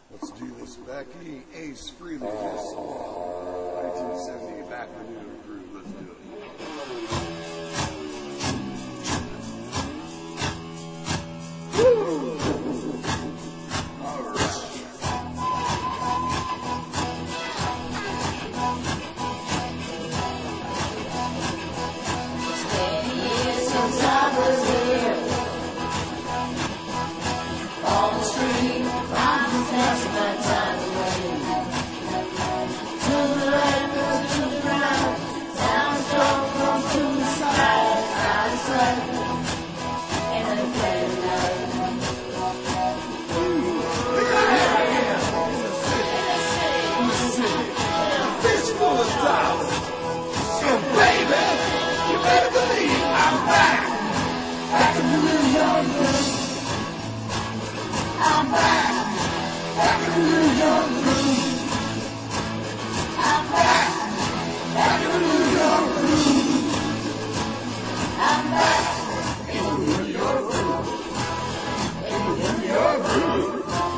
Let's do this, Becky. Ace Frehley, Kiss All. 1970, back when you grew. Let's do it. Woo! All right. Since I was here on the street, I just passed my time away. To the left, to the right, down strong from to the side, side to side, and I play tonight. Fish full of dollars. So baby, you better believe I'm back. Back in the New York groove. I'm back. Back in the New York groove. I'm back. Back in the New York groove. I'm back. In the New York groove. In the New York groove.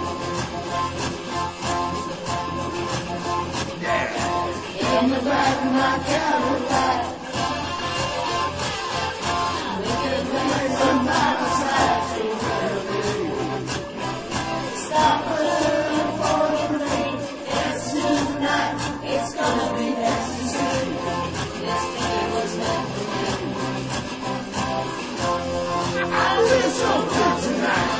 Yeah. In the back of my Cadillac, we could play some Bible side to stop looking for the rain. It's tonight, it's gonna be ecstasy. This thing was meant for me. I feel so good tonight.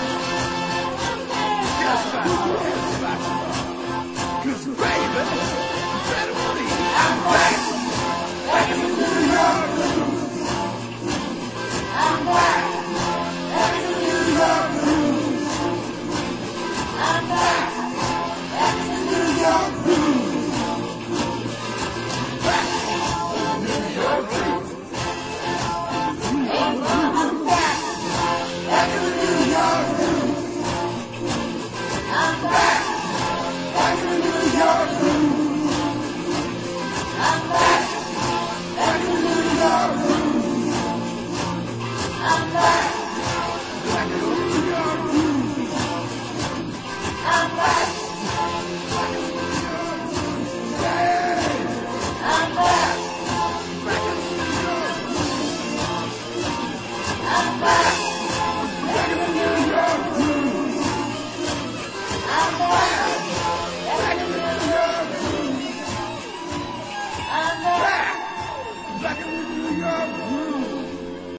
Just about to 'cause baby, better believe I'm back. Back in the New York groove. I'm back. Back in the New York groove. I'm back. Back in the New York groove. Back in the New York groove. I'm back. Back in the New York groove. I'm back. Back in the New York groove. I'm back. Back in the New York groove. I'm back. Back in the